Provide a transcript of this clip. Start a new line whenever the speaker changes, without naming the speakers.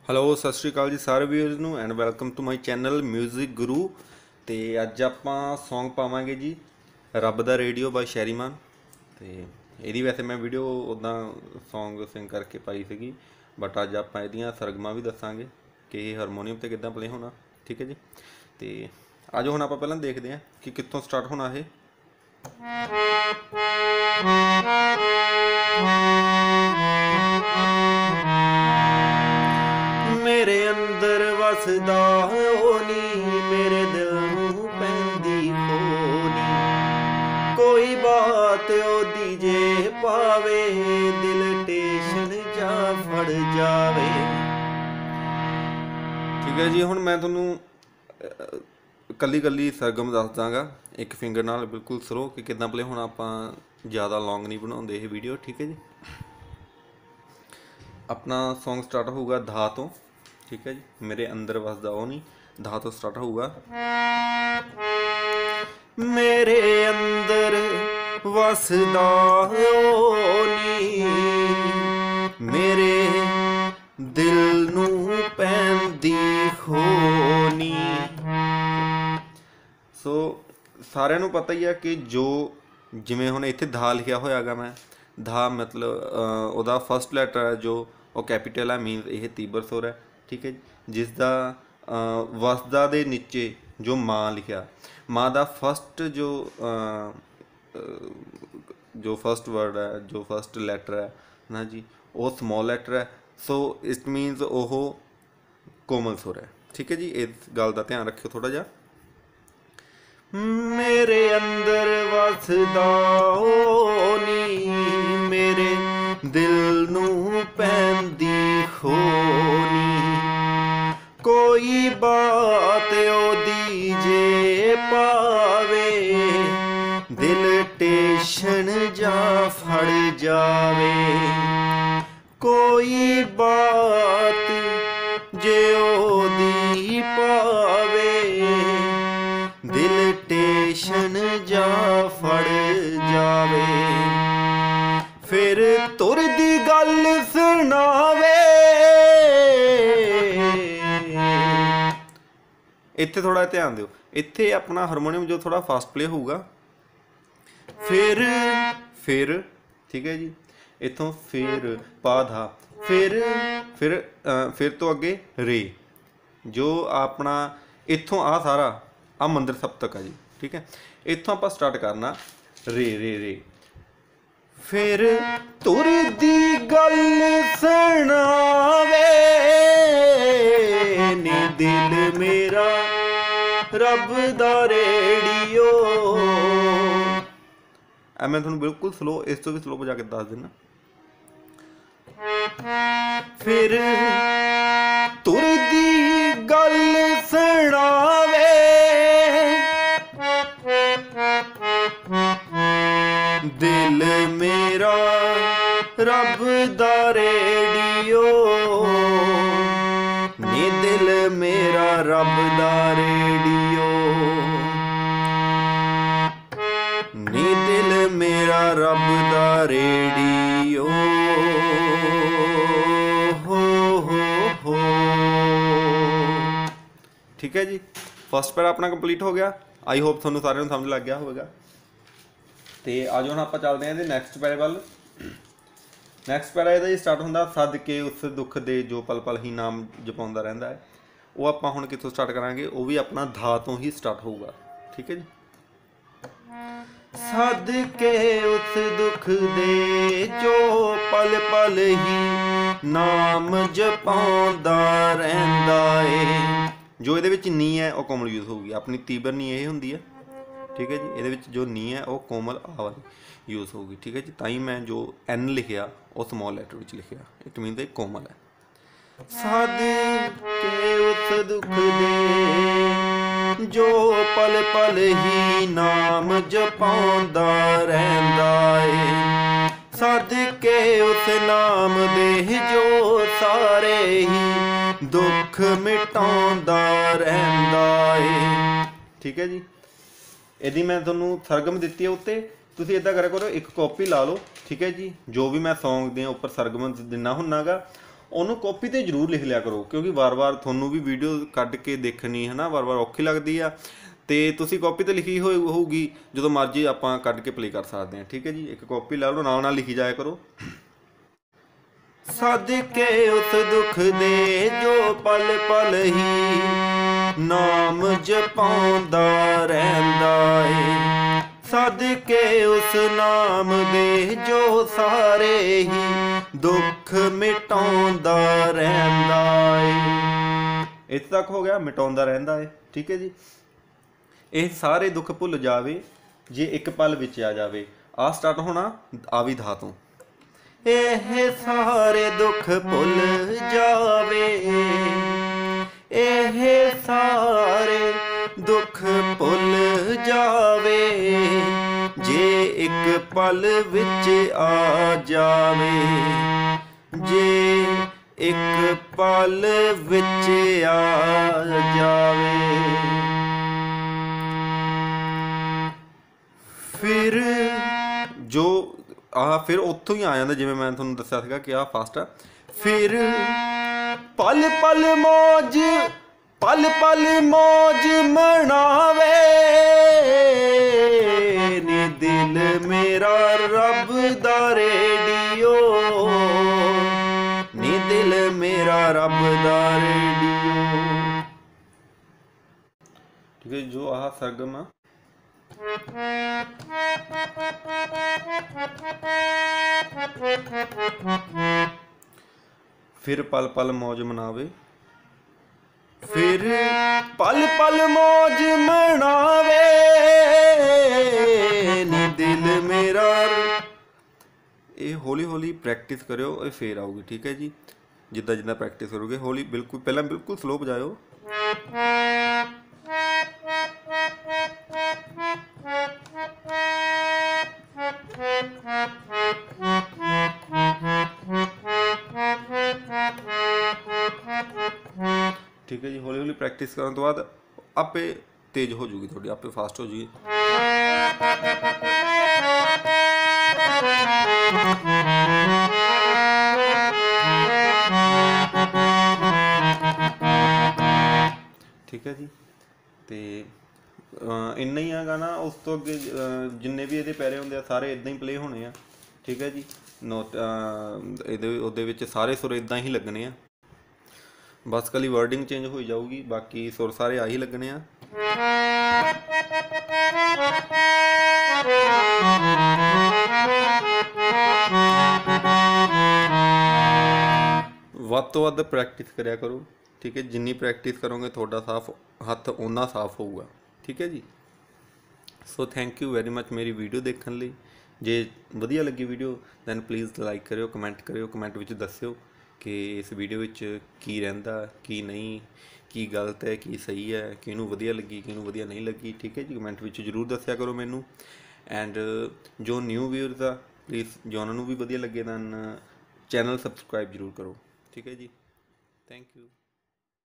Hello ਸਤਿ ਸ਼੍ਰੀ ਅਕਾਲ ਜੀ ਸਾਰੇ ਵੀਅਰਸ ਨੂੰ and welcome to my channel music Guru. ਤੇ ਅੱਜ ਆਪਾਂ ਸੌਂਗ ਪਾਵਾਂਗੇ ਜੀ ਰੱਬ ਦਾ ਰੇਡੀਓ ਬਾਈ ਸ਼ੈਰੀਮਾਨ। ਤੇ ਇਹਦੀ ਵੈਸੇ ਮੈਂ ਵੀਡੀਓ ਉੱਦਾਂ ਸੌਂਗ ਸਿੰਗ ਕਰਕੇ ਪਾਈ ਸੀਗੀ, ਬਟ ਅੱਜ ਆਪਾਂ ਇਹਦੀਆਂ ਸਰਗਮਾਂ ਵੀ ਦੱਸਾਂਗੇ ਕਿ ਇਹ ਹਾਰਮੋਨੀਅਮ 'ਤੇ ਕਿੱਦਾਂ ਪਲੇ ਹੋਣਾ। ਠੀਕ ਹੈ ਜੀ। ਤੇ ਅੱਜ ਹੁਣ ਆਪਾਂ ਪਹਿਲਾਂ ਦੇਖਦੇ ਹਾਂ ਕਿ ਕਿੱਥੋਂ ਸਟਾਰਟ ਹੋਣਾ ਇਹ। मेरे अंदर वसदा होनी, मेरे दिल नूं पैंदी खोनी, कोई बात ओदी जे पावे, दिल टेशन जा फड़ जावे। ठीक है जी। हुण मैं तुहानूं कल्ली कल्ली सरगम दस दांगा एक फिंगर नाल बिल्कुल स्लो कि किदां प्ले होना। आपां ज़्यादा लॉन्ग नहीं बनाउंदे ये वीडियो। ठीक है जी। अपना सॉन्ग स्टार्ट होगा धा तो। ठीक है जी। मेरे अंदर वसदा ओ नहीं, धा तो स्टार्ट होगा। मेरे अंदर वसदा ओ नी, मेरे दिल नूं पैंदी खोनी। सो सारिਆਂ ਨੂੰ पता ही है कि जो जिवें हुण इत्थे धा लिखिया होया गा, मैं धा मतलब ਉਹਦਾ फस्ट लैटर है जो ਉਹ कैपिटल है, मीनस यह तीबर सुर है। ठीक है जी। जिसका वसदा दे नीचे जो माँ लिखा, माँ का फस्ट जो फस्ट वर्ड है, जो फस्ट लैटर है ना जी, वो स्मॉल लैटर है। सो इट मीनस वह कोमल सुर है। ठीक है जी। इस गल का ध्यान रखियो थोड़ा जा। मेरे अंदर वसदा नी, मेरे दिल नूं पैंदी खोनी, कोई बात ओदी जे पावे, दिल टेशन जा फड़ जावे। कोई बात जे ओदी पावे, दिल टेशन जा फड़ जावे। फिर तुर दी गल सुनावे। इत्थे थोड़ा ध्यान दिओ, इत्थे अपना हारमोनीयम जो थोड़ा फास्ट प्ले होगा। फिर ठीक है जी। इत्थों फिर पा धा, फिर तो अगे रे, जो अपना इत्थों आ सारा आ मंदिर सप्तक है जी। ठीक है। इत्थों आप स्टार्ट करना रे रे रे। फिर तुर दी गल सुनावे नी, दिल मेरा रब दा रेडियो। मैं तुहानूं बिल्कुल स्लो, इस तो भी स्लो बजा के दस देना। फिर तुर दी गल सुनावे, दिल मेरा रब दा रेडियो नी, दिल मेरा रब दा रेडियो नी, दिल मेरा रब दा रेडियो। हो। ठीक है जी। फस्ट पैरा अपना कंप्लीट हो गया। आई होप थोनों सारिਆਂ ਨੂੰ समझ लग गया होगा। तो आज हम आप चलते हैं नैक्सट पैरे वाल। नैक्सट पैरा यदा स्टार्ट होंदा सद के उस दुख दे जो पल पल ही नाम जपाउंदा रहिंदा है। वो आप हुण कित्थों स्टार्ट करांगे, वो भी अपना धा तो ही स्टार्ट होगा। ठीक है जी। सद के उस दुख दे जो पल पल ही नाम जपाउंदा रहिंदा है। जो ये नी है वह कोमल यूज होगी, अपनी तीबर नी ये होंदी है। ठीक है जी। ये जो नी है वह कोमल आ वाली यूज होगी। ठीक है जी। ताई मैं जो एन लिखिया वो स्मॉल लैटर विच लिखिया, इट मीन कोमल है। सद के उस दुख दे जो पल पल ही नाम जपाउंदा रहिंदा है। सद के उस नाम दे जो सारे ही दुख मिटाउंदा रहिंदा है। ठीक है जी। यदि मैं तुहानूं सरगम दित्ती है उत्ते, तुसीं इदां करा करो, एक कॉपी ला लो। ठीक है जी। जो भी मैं सॉन्ग दे उपर सरगम दिना हुन्ना गा, ਉਹਨੂੰ ਕਾਪੀ ਤੇ ਜ਼ਰੂਰ ਲਿਖ ਲਿਆ ਕਰੋ, ਕਿਉਂਕਿ ਵਾਰ-ਵਾਰ ਤੁਹਾਨੂੰ ਵੀ ਵੀਡੀਓ ਕੱਢ ਕੇ ਦੇਖਣੀ ਹੈ ਨਾ, ਵਾਰ-ਵਾਰ ਔਖੀ ਲੱਗਦੀ ਆ। ਤੇ ਤੁਸੀਂ ਕਾਪੀ ਤੇ ਲਿਖੀ ਹੋਈ ਹੋਊਗੀ, ਜਦੋਂ ਮਰਜ਼ੀ ਆਪਾਂ ਕੱਢ ਕੇ ਪਲੇ ਕਰ ਸਕਦੇ ਹਾਂ। ਠੀਕ ਹੈ ਜੀ, ਇੱਕ ਕਾਪੀ ਲੈ ਲਓ, ਨਾਲ ਨਾਲ ਲਿਖੀ ਜਾਇਆ ਕਰੋ। ਸਦਕੇ ਉਸ ਦੁੱਖ ਦੇ ਜੋ ਪਲ ਪਲ ਹੀ ਨਾਮ ਜਪਾਉਂਦਾ ਰਹਿੰਦਾ ਏ, ਸਦਕੇ ਉਸ ਨਾਮ ਦੇ ਜੋ ਸਾਰੇ ਹੀ ਦੁੱਖ ਮਿਟਾਉਂਦਾ ਰਹਿੰਦਾ ਏ। ਇੱਥੇ ਤੱਕ ਹੋ ਗਿਆ, ਮਿਟਾਉਂਦਾ ਰਹਿੰਦਾ ਏ। ਠੀਕ ਹੈ ਜੀ, ਇਹ ਸਾਰੇ ਦੁੱਖ ਭੁੱਲ ਜਾਵੇ ਜੇ ਇੱਕ ਪਲ ਵਿੱਚ ਆ ਜਾਵੇ। ਆ ਸਟਾਰਟ ਹੋਣਾ ਆਵੀ ਧਾ ਤੋਂ। ਇਹ ਸਾਰੇ ਦੁੱਖ ਭੁੱਲ ਜਾਵੇ, ਇਹ ਸਾਰੇ ਦੁੱਖ ਭੁੱਲ ਜਾਵੇ ਜੇ ਇੱਕ ਪਲ ਵਿੱਚ ਆ ਜਾਵੇ, ਜੇ ਇੱਕ ਪਲ ਵਿੱਚ ਆ ਜਾਵੇ। ਫਿਰ ਜੋ ਫਿਰ ਉੱਥੋਂ ਹੀ ਆ ਜਾਂਦਾ, ਜਿਵੇਂ ਮੈਂ ਤੁਹਾਨੂੰ ਦੱਸਿਆ ਸੀਗਾ ਕਿ ਆਹ ਫਾਸਟ ਆ। ਫਿਰ ਪਲ ਪਲ ਮੌਜ, ਪਲ ਪਲ ਮੌਜ ਮਨਾਵੇ ਨੀ ਦਿਲ ਮੇਰਾ ਰੱਬ ਦਾ ਰੇਡੀਓ, ਨੀ ਦਿਲ ਮੇਰਾ ਰੱਬ ਦਾ ਰੇਡੀਓ। ਠੀਕ ਹੈ, ਜੋ ਆਹ ਸਰਗਮ ਆ, ਫਿਰ ਪਲ ਪਲ ਮੌਜ ਮਨਾਵੇ, ਫਿਰ ਪਲ ਪਲ ਮੌਜ ਮਨਾਵੇ ਨੀ ਦਿਲ ਮੇਰਾ। ਇਹ ਹੌਲੀ ਹੌਲੀ ਪ੍ਰੈਕਟਿਸ ਕਰਿਓ, ਇਹ ਫੇਰ ਆਊਗੀ। ਠੀਕ ਹੈ ਜੀ, ਜਿੱਦਾਂ ਜਿੱਦਾਂ ਪ੍ਰੈਕਟਿਸ ਕਰੋਗੇ ਹੌਲੀ, ਬਿਲਕੁਲ ਪਹਿਲਾਂ ਬਿਲਕੁਲ ਸਲੋ ਵਜਾਇਓ। ठीक है जी, हौली हौली प्रैक्टिस करने तो बाद आपे तेज हो जाएगी, थोड़ी आपे फास्ट हो जाएगी। ठीक है जी, तो इन्ना ही आ गाना। उस तो अगे जिन्ने भी ये पैरे होंगे सारे इदा ही प्ले होने हैं। ठीक है जी, नोट ये सारे सुर इदा ही लगने हैं, बस कली वर्डिंग चेंज हो जाऊगी, बाकी सुर सारे आ ही लगने हैं। ਵੱਧ ਤੋਂ ਵੱਧ प्रैक्टिस करा करो। ठीक है, जिन्नी प्रैक्टिस करोगे थोड़ा साफ हथ उन्ना साफ होगा। ठीक है जी, so thank you very much मेरी वीडियो देखने लिए। जे वधिया लगी वीडियो दैन प्लीज़ लाइक करो, कमेंट विच दस्सिओ कि इस वीडियो विच की रहिंदा की नहीं, की गलत है की सही है, किनू वधिया लगी किनू वधिया नहीं लगी। ठीक है जी, कमेंट विच जरूर दस्सिया करो मैनू। एंड जो न्यू व्यूअर्स आ प्लीज़ जो उन्होंने भी वधिया लगे दैन चैनल सबसक्राइब जरूर करो। ठीक है जी, थैंक यू।